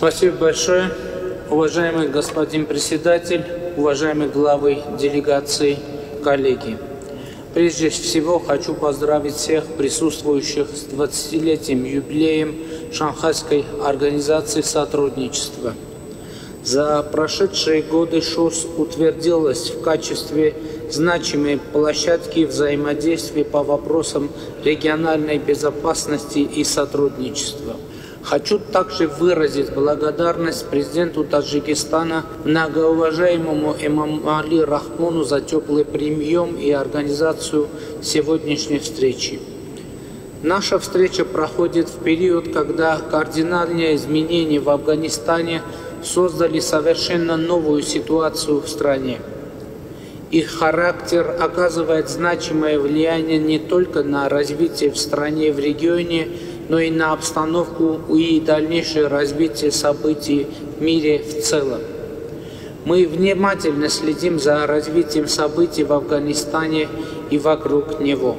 Спасибо большое. Уважаемый господин председатель, уважаемые главы делегации, коллеги. Прежде всего хочу поздравить всех присутствующих с 20-летием юбилеем Шанхайской организации сотрудничества. За прошедшие годы ШОС утвердилась в качестве значимой площадки взаимодействия по вопросам региональной безопасности и сотрудничества. Хочу также выразить благодарность президенту Таджикистана, многоуважаемому Эмомали Рахмону, за теплый прием и организацию сегодняшней встречи. Наша встреча проходит в период, когда кардинальные изменения в Афганистане создали совершенно новую ситуацию в стране. Их характер оказывает значимое влияние не только на развитие в стране и в регионе, но и на обстановку и дальнейшее развитие событий в мире в целом. Мы внимательно следим за развитием событий в Афганистане и вокруг него.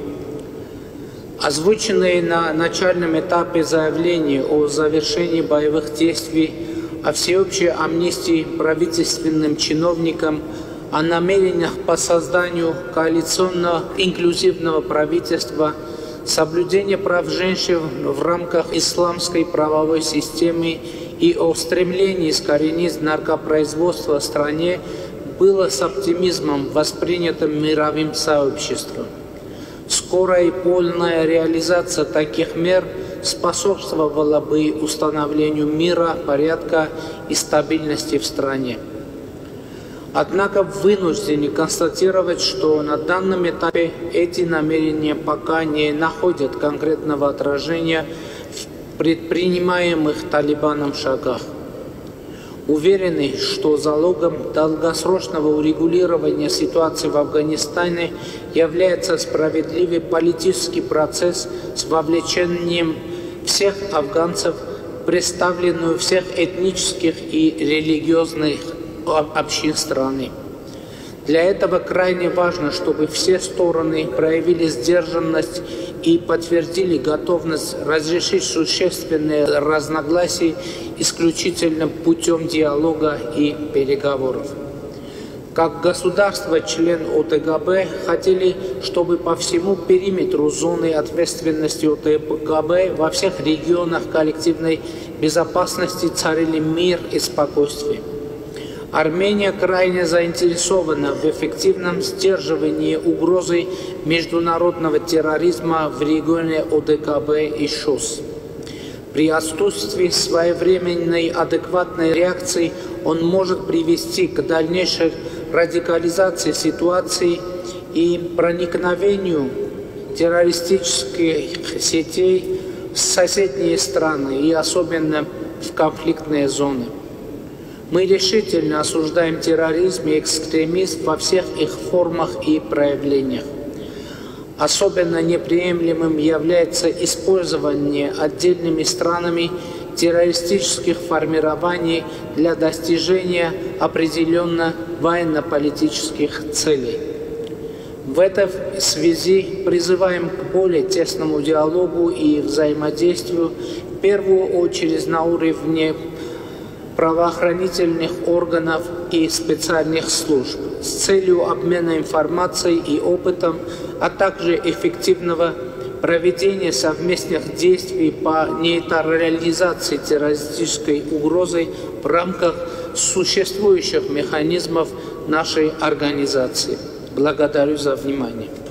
Озвученные на начальном этапе заявления о завершении боевых действий, о всеобщей амнистии правительственным чиновникам, о намерениях по созданию коалиционного инклюзивного правительства, соблюдение прав женщин в рамках исламской правовой системы и о стремлении искоренить наркопроизводство в стране было с оптимизмом воспринято мировым сообществом. Скорая и полная реализация таких мер способствовала бы установлению мира, порядка и стабильности в стране. Однако вынуждены констатировать, что на данном этапе эти намерения пока не находят конкретного отражения в предпринимаемых Талибаном шагах. Уверены, что залогом долгосрочного урегулирования ситуации в Афганистане является справедливый политический процесс с вовлечением всех афганцев, представленную всех этнических и религиозных общин страны. Для этого крайне важно, чтобы все стороны проявили сдержанность и подтвердили готовность разрешить существенные разногласия исключительно путем диалога и переговоров. Как государство-член ОТГБ хотели, чтобы по всему периметру зоны ответственности ОТГБ во всех регионах коллективной безопасности царили мир и спокойствие. Армения крайне заинтересована в эффективном сдерживании угрозы международного терроризма в регионе ОДКБ и ШОС. При отсутствии своевременной адекватной реакции он может привести к дальнейшей радикализации ситуации и проникновению террористических сетей в соседние страны и особенно в конфликтные зоны. Мы решительно осуждаем терроризм и экстремизм во всех их формах и проявлениях. Особенно неприемлемым является использование отдельными странами террористических формирований для достижения определенных военно-политических целей. В этой связи призываем к более тесному диалогу и взаимодействию, в первую очередь на уровне правоохранительных органов и специальных служб с целью обмена информацией и опытом, а также эффективного проведения совместных действий по нейтрализации террористической угрозы в рамках существующих механизмов нашей организации. Благодарю за внимание.